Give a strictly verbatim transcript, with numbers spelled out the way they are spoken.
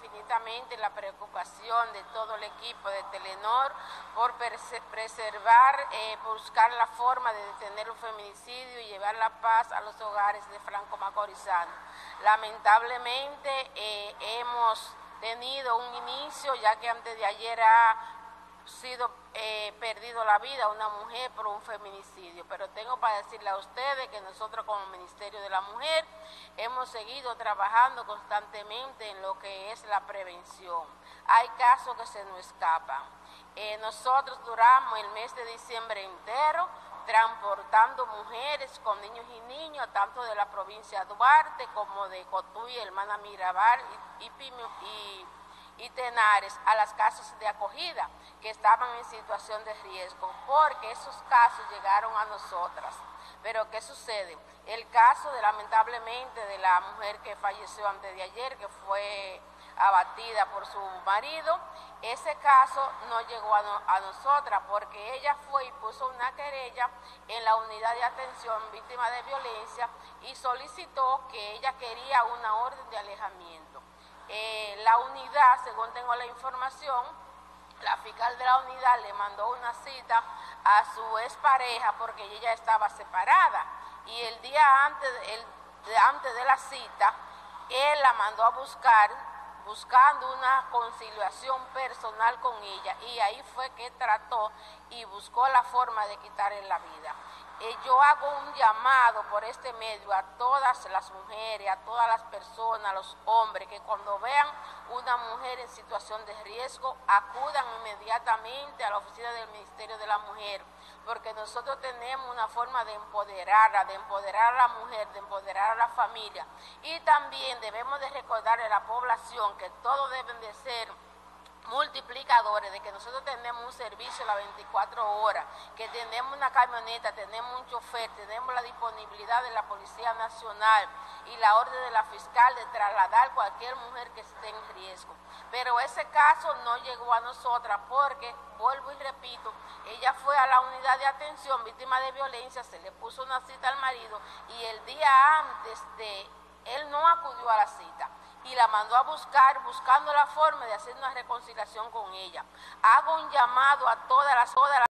infinitamente la preocupación de todo el equipo de Telenor por preservar, eh, buscar la forma de detener un feminicidio y llevar la paz a los hogares de franco-macorizanos. Lamentablemente eh, hemos tenido un inicio, ya que antes de ayer ha sido eh, perdido la vida una mujer por un feminicidio, pero tengo para decirle a ustedes que nosotros como Ministerio de la Mujer hemos seguido trabajando constantemente en lo que es la prevención. Hay casos que se nos escapan. Eh, nosotros duramos el mes de diciembre entero transportando mujeres con niños y niños, tanto de la provincia de Duarte como de Cotuí, Hermana Mirabal y, y, y y Tenares, a las casas de acogida que estaban en situación de riesgo, porque esos casos llegaron a nosotras. Pero ¿qué sucede? El caso de, lamentablemente, de la mujer que falleció antes de ayer, que fue abatida por su marido, ese caso no llegó a, no, a nosotras, porque ella fue y puso una querella en la unidad de atención víctima de violencia y solicitó que ella quería una orden de alejamiento. Eh, la unidad, según tengo la información, la fiscal de la unidad le mandó una cita a su expareja porque ella estaba separada y el día antes, el, de, antes de la cita, él la mandó a buscar buscando una conciliación personal con ella y ahí fue que trató y buscó la forma de quitarle la vida. Eh, yo hago un llamado por este medio a todas las mujeres, a todas las personas, a los hombres, que cuando vean una mujer en situación de riesgo, acudan inmediatamente a la oficina del Ministerio de la Mujer, porque nosotros tenemos una forma de empoderarla, de empoderar a la mujer, de empoderar a la familia, y también debemos de recordarle a la población que todos deben de ser multiplicadores, de que nosotros tenemos un servicio a las veinticuatro horas, que tenemos una camioneta, tenemos un chofer, tenemos la disponibilidad de la Policía Nacional y la orden de la fiscal de trasladar cualquier mujer que esté en riesgo. Pero ese caso no llegó a nosotras porque, vuelvo y repito, ella fue a la unidad de atención víctima de violencia, se le puso una cita al marido y el día antes de, él no acudió a la cita y la mandó a buscar, buscando la forma de hacer una reconciliación con ella. Hago un llamado a todas las, todas las